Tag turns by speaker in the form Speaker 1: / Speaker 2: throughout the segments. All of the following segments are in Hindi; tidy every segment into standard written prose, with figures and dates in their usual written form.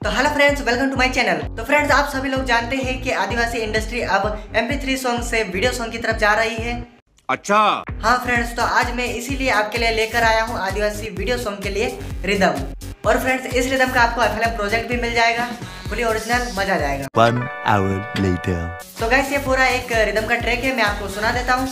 Speaker 1: तो hello friends, welcome to my channel. तो फ्रेंड्स, आप सभी लोग जानते हैं कि आदिवासी इंडस्ट्री अब MP3 सॉन्ग से वीडियो सॉन्ग की तरफ जा रही है। अच्छा हाँ फ्रेंड्स, तो आज मैं इसीलिए आपके लिए लेकर आया हूँ आदिवासी वीडियो सॉन्ग के लिए रिदम। और फ्रेंड्स, इस रिदम का आपको FLM प्रोजेक्ट भी मिल जाएगा, फुली ओरिजिनल, मजा आ जाएगा।
Speaker 2: 1 hour later।
Speaker 1: तो गाइस, ये पूरा एक रिदम का ट्रैक है, मैं आपको सुना देता हूँ।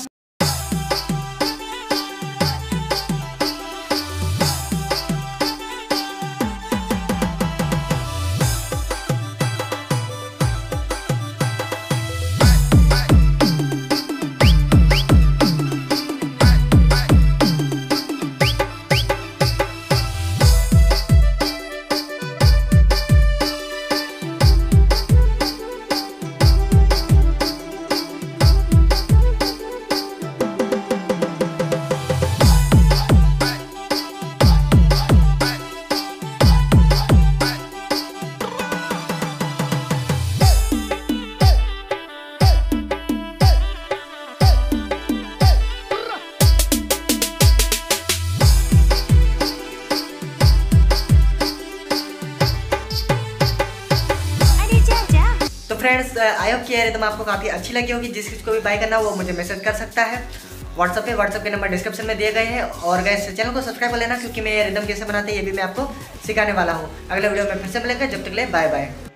Speaker 1: तो फ्रेंड्स, आई होप कि ये रिदम आपको काफ़ी अच्छी लगी होगी। जिस किसी को भी बाय करना हो वो मुझे मैसेज कर सकता है व्हाट्सअप के नंबर डिस्क्रिप्शन में दिए गए हैं। और गाइस, चैनल को सब्सक्राइब कर लेना, क्योंकि मैं ये रिदम कैसे बनाते हैं ये भी मैं आपको सिखाने वाला हूँ। अगले वीडियो में फिर से मिलेंगे, जब तक के लिए बाय बाय।